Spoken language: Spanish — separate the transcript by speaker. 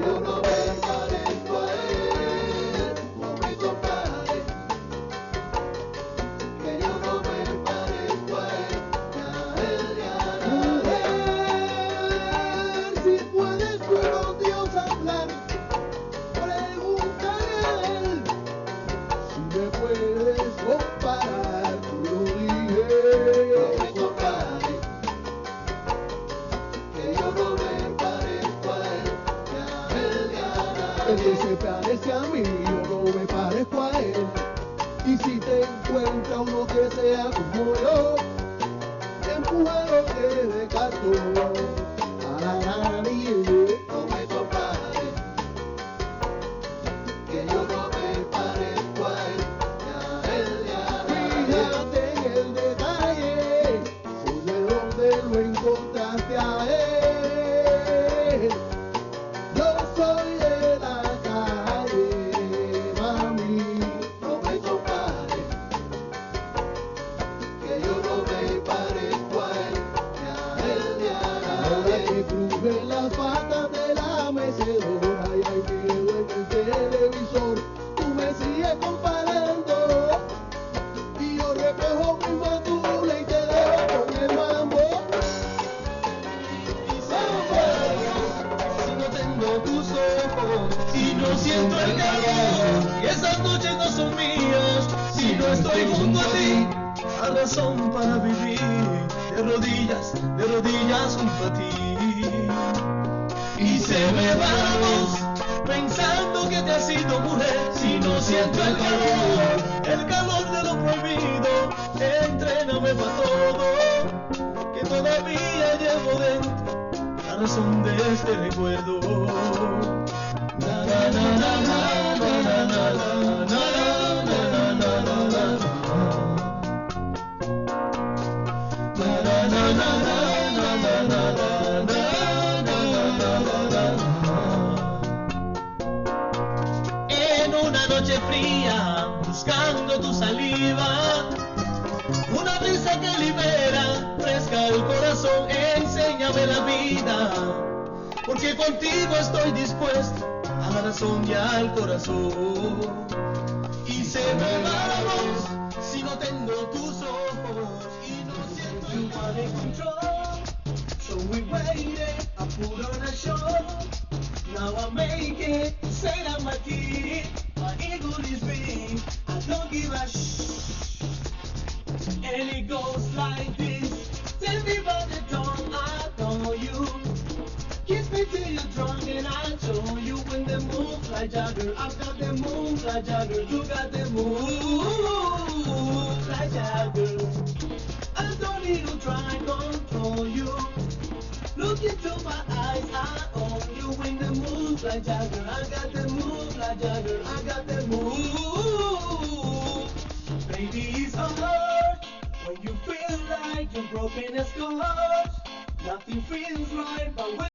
Speaker 1: yo no me parezco a él, no me compare, que yo no me parezco a él, ni a él. Si puedes con Dios hablar, pregúntale a él. Si me puedes comparar, tú lo dije. No me compare, que yo no me parezco a él, ni a él. El que se parece a mí, yo no me parezco a él. Y si te encuentra uno que sea como yo, empújalo que de cartón. A la nariz, no me compare, que yo no me parezco a él, ni a él. Fíjate en el detalle, por de dónde lo encontraste a él. Yo soy de la calle, mami, no me compare, que yo no me parezco a él, ni a él. Ahora que cruje las patas de la mecedora y hay miedo en el televisor, tú me sigues comparando y yo recojo mi matula y te dejo con el mambo.
Speaker 2: Si no tengo tus ojos, si no siento el calor, y esas noches no son mías, si no estoy junto a ti, a razón para vivir, de rodillas junto a ti. Y se me va la voz, pensando que te has sido mujer, si no siento el calor de lo prohibido, entréname para todo, que todavía llevo dentro la razón de este recuerdo. Na, na, na, na, na, na, na, na, na, na, na, na, na, na. Na, na, na, na, na, na, na, na, na, na, na. En una noche fría, buscando tu saliva, una brisa que libera, fresca el corazón, enséñame la vida, porque contigo estoy dispuesto a la razón y al corazón. Y se me va la voz si no tengo tus ojos y no siento el body control. So we waited, I put on a show. Now I make it, say that my kid, my ego is big, I don't give a and it goes like this. Tell me about the time I call you. Kiss me till you're drunk and I'll show you when the moves like Jagger. I've got the moves like Jagger. You got the moves like Jagger. I don't need to try and control you. Look into my eyes, I own you when the moves like Jagger. I got the moves like Jagger. I got the moves. Baby, it's hard when you feel like you're broken as scars. Nothing feels right, but when